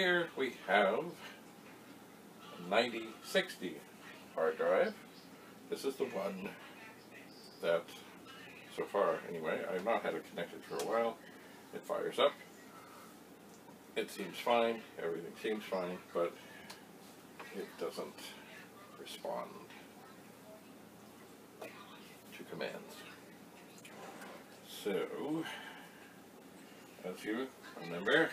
here we have a 9060 hard drive. This is the one that, so far anyway, I've not had it connected for a while. It fires up. It seems fine. Everything seems fine, but it doesn't respond to commands. So, as you remember,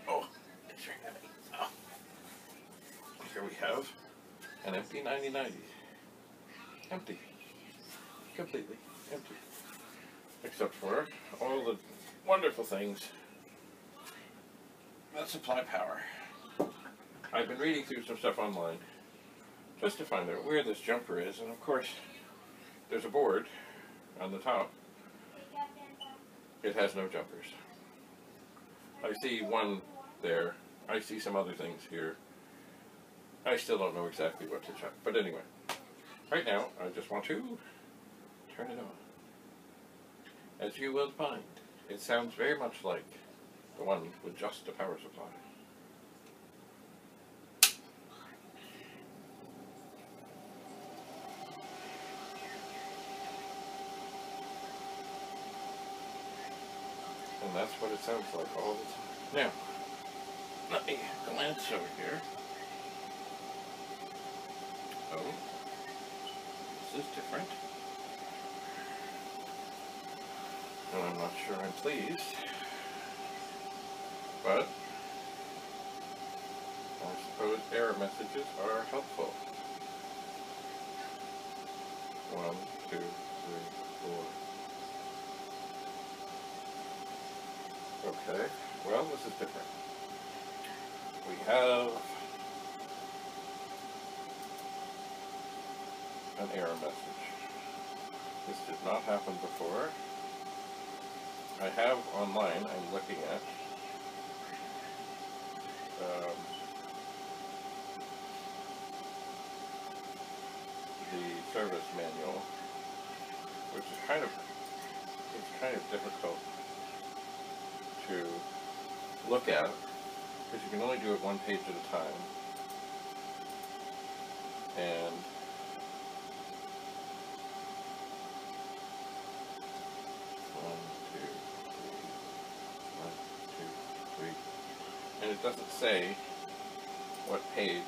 here we have an empty 9090. Empty. Completely empty. Except for all the wonderful things that supply power. I've been reading through some stuff online just to find out where this jumper is, and of course there's a board on the top. It has no jumpers. I see one there. I see some other things here. I still don't know exactly what to check. But anyway, right now I just want to turn it on. As you will find, it sounds very much like the one with just a power supply. And that's what it sounds like all the time. Now, let me glance over here. Oh, this is different. And I'm not sure I'm pleased. But I suppose error messages are helpful. 1, 2, 3, 4. Okay, well, this is different. We have an error message. This did not happen before. I have online, I'm looking at the service manual, which is kind of difficult to look at because you can only do it one page at a time, and and it doesn't say what page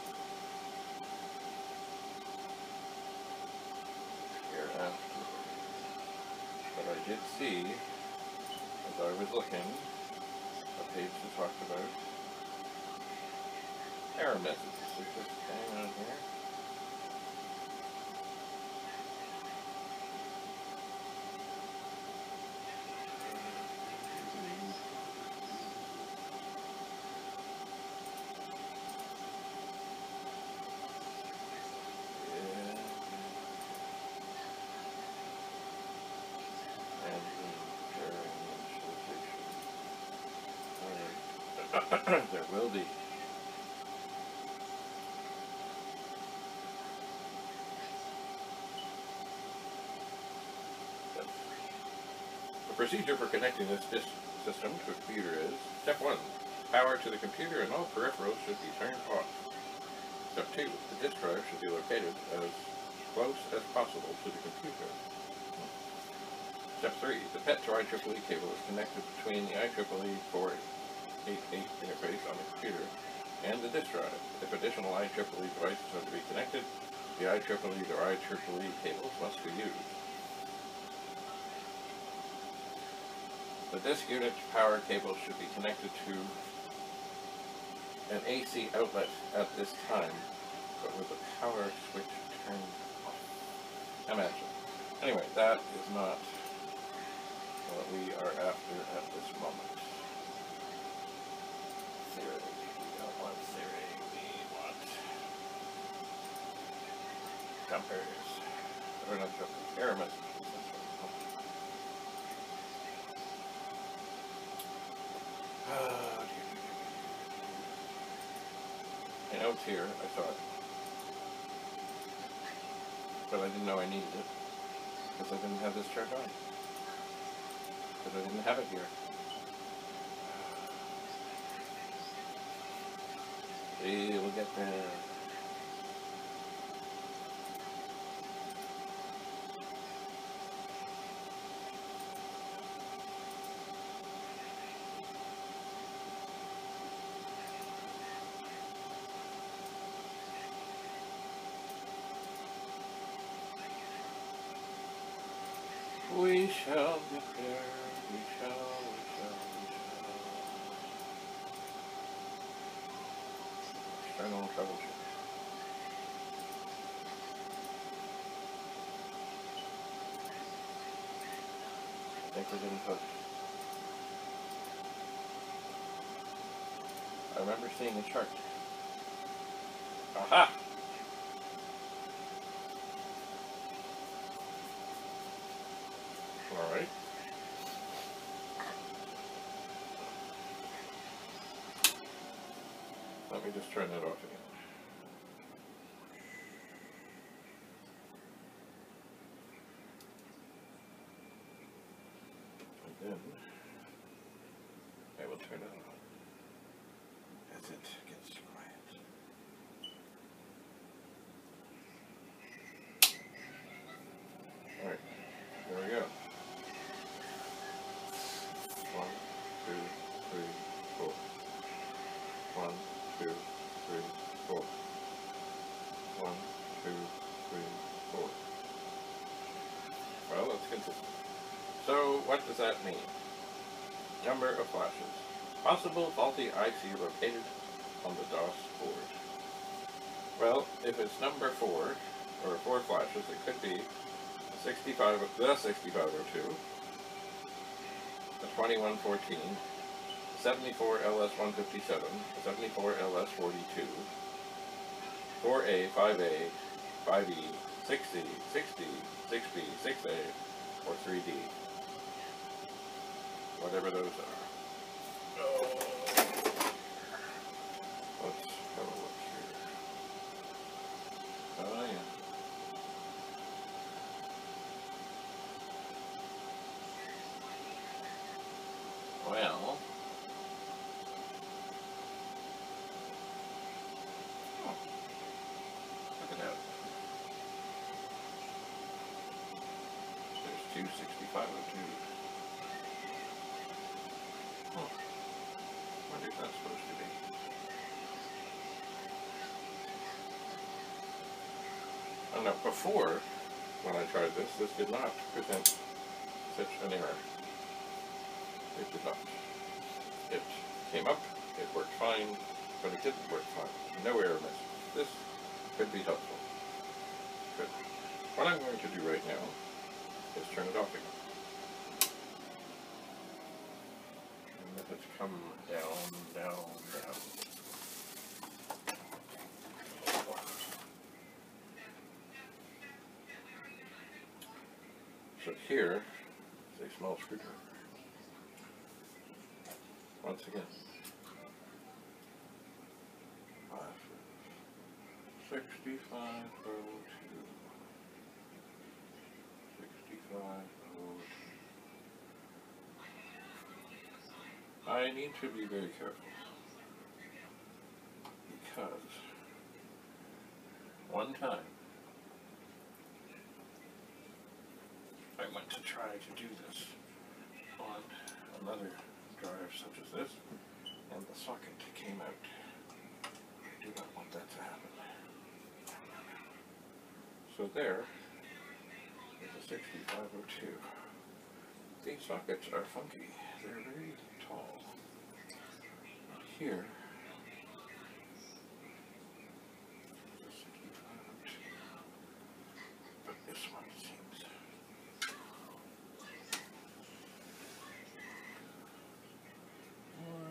here after. But I did see, as I was looking, a page that talked about error messages. So just hang on here. There will be. The procedure for connecting this disk system to a computer is: Step 1. Power to the computer and all peripherals should be turned off. Step 2. The disk drive should be located as close as possible to the computer. Step 3. The PET to IEEE cable is connected between the IEEE 488 interface on the computer and the disk drive. If additional IEEE devices are to be connected, the IEEE to IEEE cables must be used. The disk unit power cable should be connected to an AC outlet at this time, but with the power switch turned off. Imagine. Anyway, that is not what we are after at this moment. Theory. We don't want theory. We want jumpers. Or not jumpers. Error messages. I know it's here, I thought. But I didn't know I needed it. Because I didn't have this turned on. Because I didn't have it here. See, we'll get there. We shall get there. We shall. External troubleshoot. I think we didn't put. I remember seeing a chart. Aha! All right. Let me just turn that off again. And then I will turn it on as it gets quiet. All right, there we go. 1, 2, 3, 4. 1, 2, 3, 4. 1, 2, 3, 4. Well, that's consistent. So, what does that mean? Number of flashes. Possible faulty IC located on the DOS board. Well, if it's number 4, or 4 flashes, it could be the 6502, the 2114, 74 LS157, 74 LS42, 4A, 5A, 5E, 6C, 6D, 6B, 6A, or 3D. Whatever those are. Let's have a look here. Oh yeah. Well. Oh, look at that. There's 26502. Oh, what is that supposed to be? Oh no, before, when I tried this did not present such an error. It did not. It came up, it worked fine, but it didn't work fine. No error message. This could be helpful. Good. What I'm going to do right now is turn it off again. Let's come down, down, down. So here is a small screwdriver. Once again. 6502. 6502. I need to be very careful because one time I went to try to do this on another drive such as this, and the socket came out. I do not want that to happen. So there is a 6502. These sockets are funky. They're very tall. And here is a 6502. But this one seems more.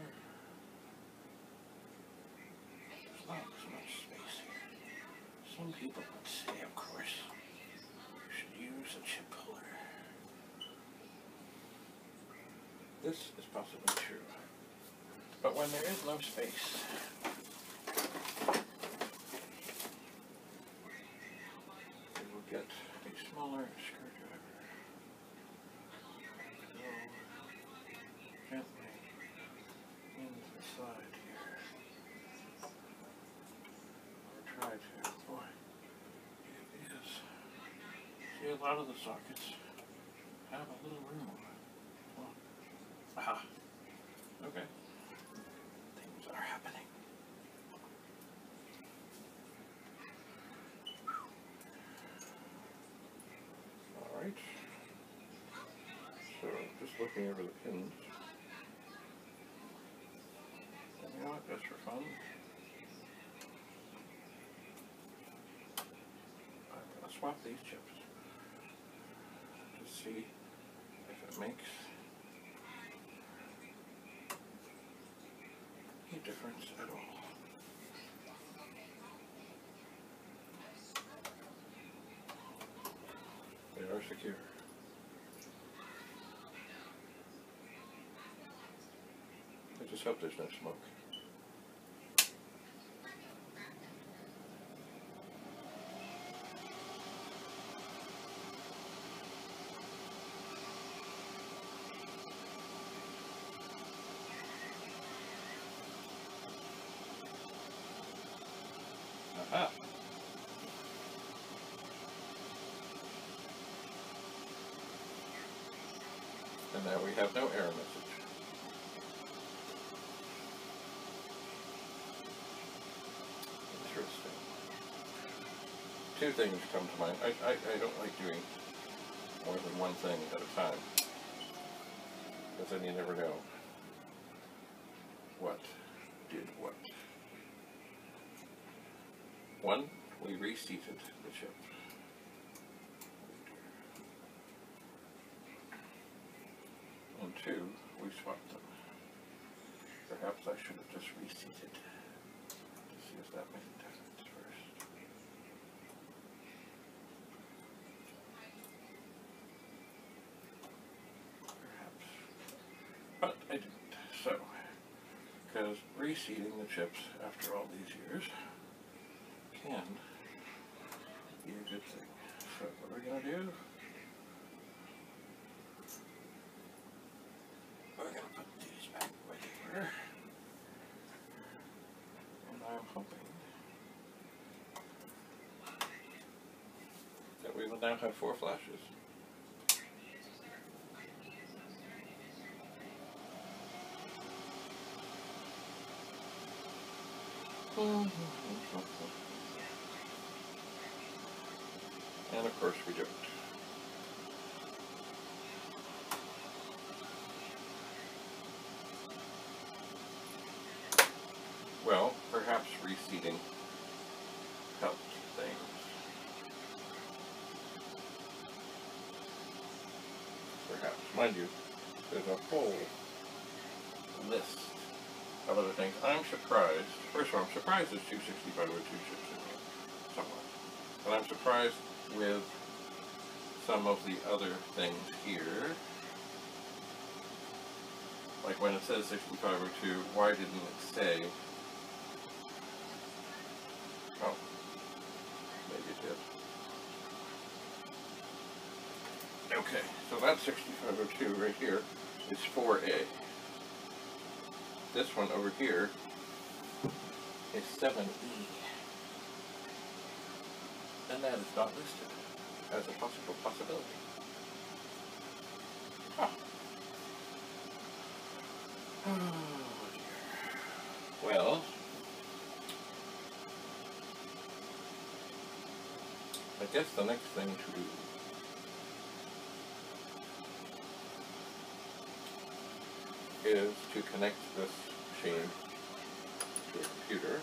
There's not as much space here. Some people would say, of course, you should use a chip puller. This is possibly true. But when there is no space, we will get a smaller screwdriver. Go gently into the side here. See, a lot of the sockets have a little room on it. Well, aha. Okay. Things are happening. Alright. So, just looking over the pins. And you know what, just for fun, I'm going to swap these chips to see if it makes any difference at all. They are secure. I just hope there's no smoke. Aha! And now we have no error message. Interesting. Two things come to mind. I don't like doing more than one thing at a time, because then you never know what did what. One, we reseated the chip. And two, we swapped them. Perhaps I should have just reseated to see if that made a difference first. Perhaps. But I didn't. So, because reseating the chips after all these years can be a good thing. So what are we going to do? We're going to put these back where they were. And I'm hoping that we will now have 4 flashes. And of course we don't. Well, perhaps reseating helped things. Perhaps. Mind you, there's a whole list of other things. I'm surprised. First of all, I'm surprised there's 265 with 2 chips in here somewhere. But I'm surprised with some of the other things here. Like when it says 6502, why didn't it say? Oh, maybe it did. Okay, so that 6502 right here is 4A. This one over here is 7E. And that is not listed as a possible possibility. Huh. Oh dear. Well, I guess the next thing to do is to connect this machine to a computer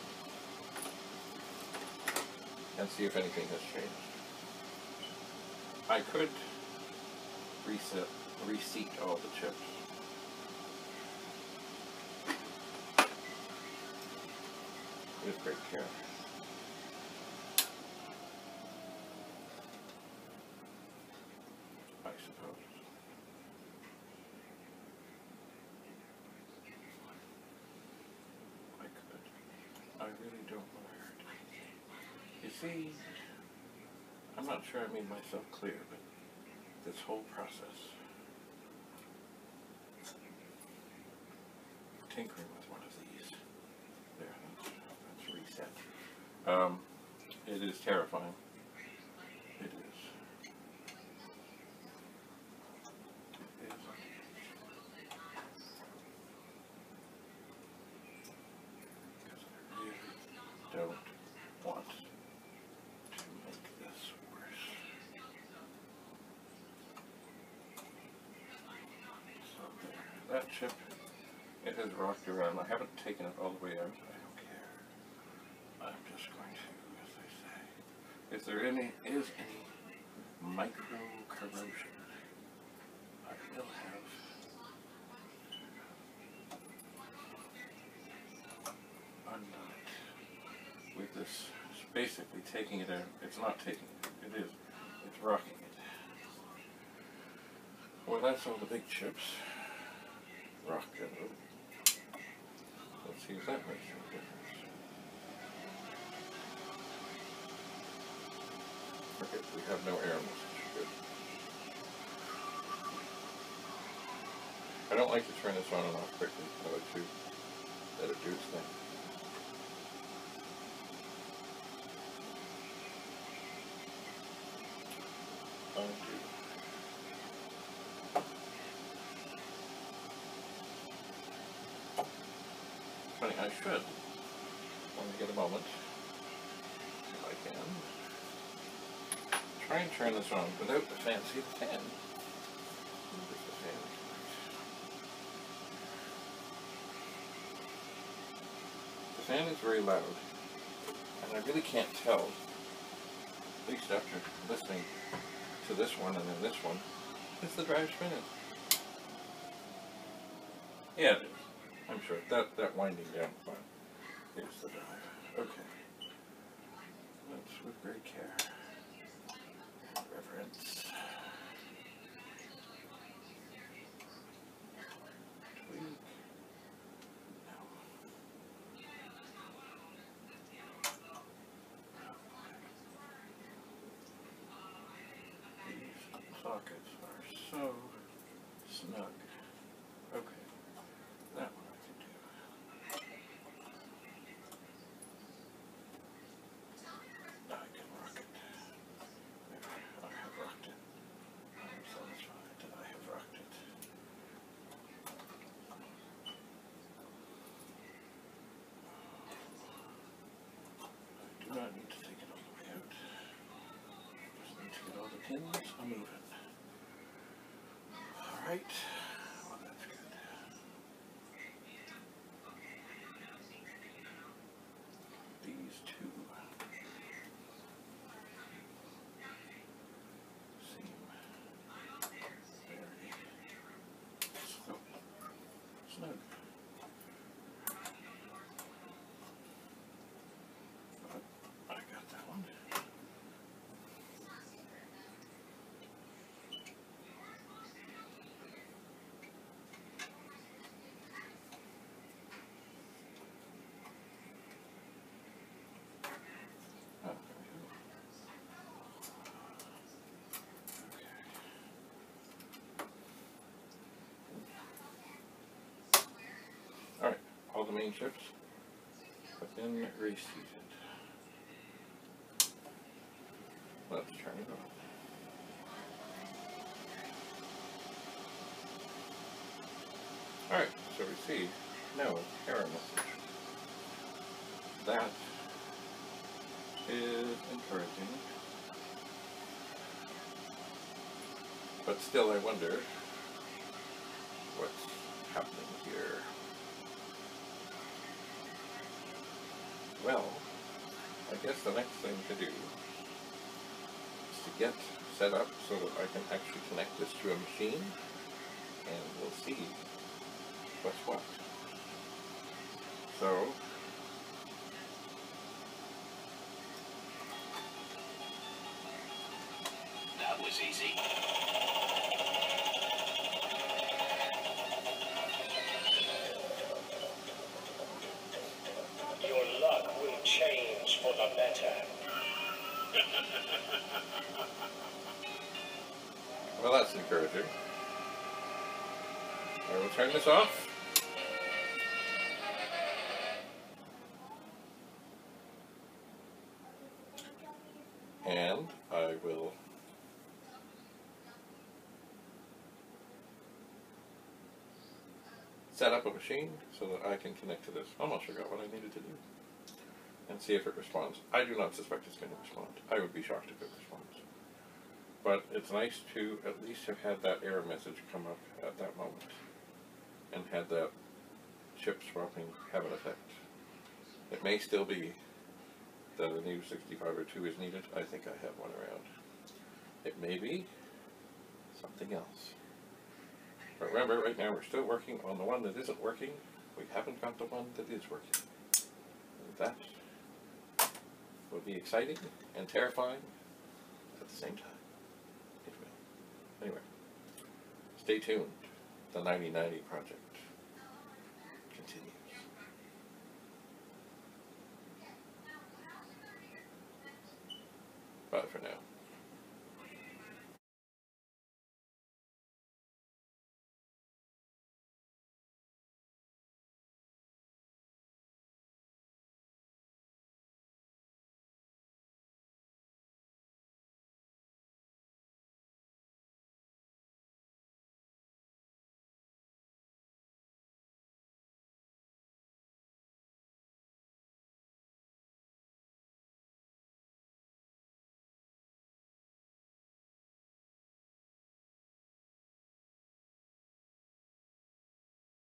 and see if anything has changed. I could reseat all the chips. With great care. I suppose. I could. I really don't want to hurt. You see, I'm not sure I made myself clear, but this whole process, tinkering with one of these, there, that's reset. It is terrifying. It is. that chip, it has rocked around. I haven't taken it all the way out. I don't care. I'm just going to, as I say, if there is any micro corrosion, I will have undone it with this. Basically taking it out. It's not taking it. It is. It's rocking it. Well, that's all the big chips. Rock it. Let's see if that makes any difference. Okay, we have no error message. Good. I don't like to turn this on and off quickly. I like to let it do its thing. Funny, I should, when I get a moment, if I can, try and turn this on without the fan. See the fan? Where's the fan? The fan is very loud, and I really can't tell, at least after listening to this one and then this one, is the drive spinning? Yeah, it is. I'm sure that winding down part is the drive. Okay. That's with great care and reverence. Tweak. No. These sockets are so snug. Okay. That one I can do. I can rock it. There, I have rocked it. I am satisfied that I have rocked it. I do not need to take it all the way out. Just need to get all the pins a moving. Alright. Well, that's good. These two seem very snug. But I got that one. Oh, there we go. Alright, all the main chips have been reseated. Let's turn it on. Alright, so we see no error message. That is encouraging. But still I wonder what's happening here. Well, I guess the next thing to do is to get set up so that I can actually connect this to a machine, and we'll see what's what. So, that was easy. Your luck will change for the better. well, that's encouraging. I will turn this off. And I will set up a machine so that I can connect to this. Almost forgot what I needed to do. And see if it responds. I do not suspect it's going to respond. I would be shocked if it responds. But it's nice to at least have had that error message come up at that moment. and had that chip swapping have an effect. It may still be that a new 6502 is needed. I think I have one around. It may be something else. But remember, right now we're still working on the one that isn't working. We haven't got the one that is working. And that will be exciting and terrifying at the same time. It will. Anyway, stay tuned. The 9090 project.